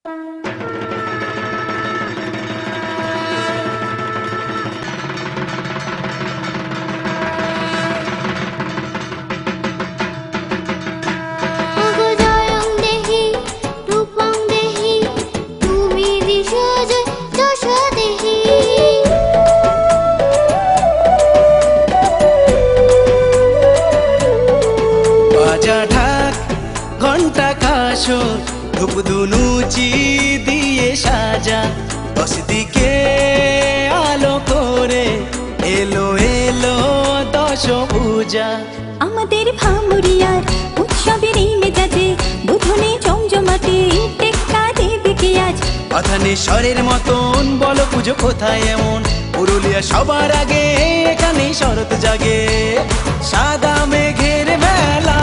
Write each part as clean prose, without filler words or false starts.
ধূপধুনুচি দিয়ে সাজা দশ দিকে আলো করে এলো এলো দশ পূজা। আমাদের ভামুরিয়ার উৎসবের এই মেজাজে বুধনে জমজমাটে টেক্কা দেবে কে আজ। অথানেশ্বরের মতন বলো পুজো কোথায় এমন, পুরুলিয়া সবার আগে এখানেই শরৎ জাগে। সাদা মেঘের মেলা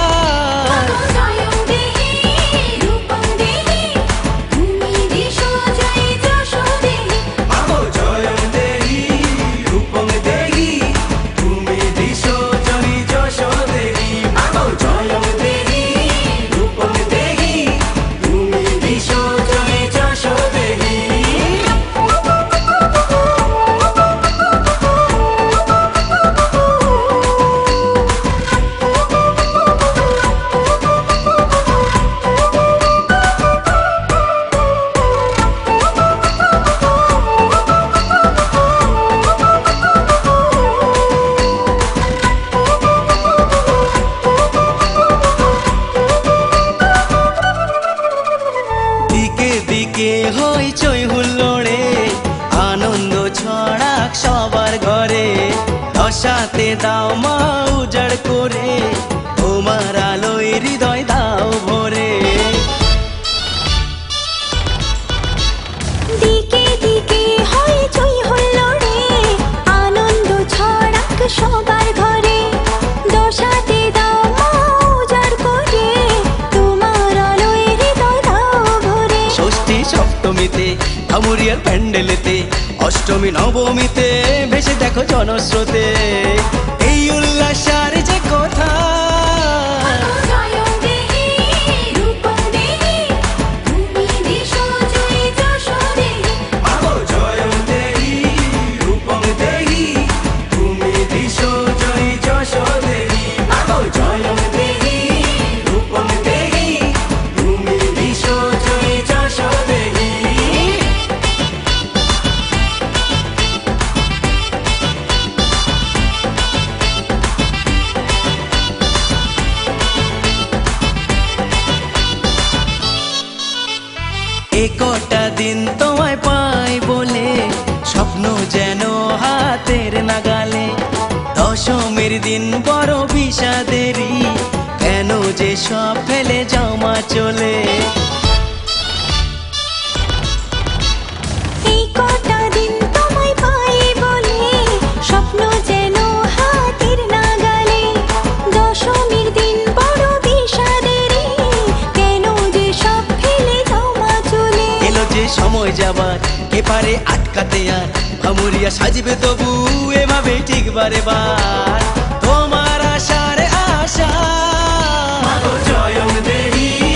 হইচই হুল্লোড়ে আনন্দ ছড়াক সবার ঘরে। দশাতে দাও মা উজাড় করে তোমার আলোয় হৃদয় দাও ভরে। দিকে দিকে হইচই হুল্লোড়ে আনন্দ ছড়াক সবার ঘরে। দশাতে দাও মা উজাড় করে তোমার আলোয় হৃদয় দাও ভরে। ষষ্ঠী সপ্তমীতে ভামুরিয়ার প্যান্ডেলেতে, অষ্টমী নবমীতে ভেসে দেখো জনস্রোতে। এই উল্লাসার যে কথা একটা দিন তোমায় পাই বলে স্বপ্ন যেন হাতের নাগালে। দশমীর দিন বড় বিষাদেরই কেন যে সব ফেলে যাও মা চলে। এই কটা দিন তোমায় পাই বলে স্বপ্ন যেন হাতের নাগালে। দশমীর দিন বড় বিষাদেরই কেন যে সব ফেলে যাও মা চলে। এলো যে সময় যাবার কে পারে আটকাতে আর, ভামুরিয়া সাজবে তবু এভাবে ঠিক বারে বার। তোমার আশারে আশা জয়ং দেহি।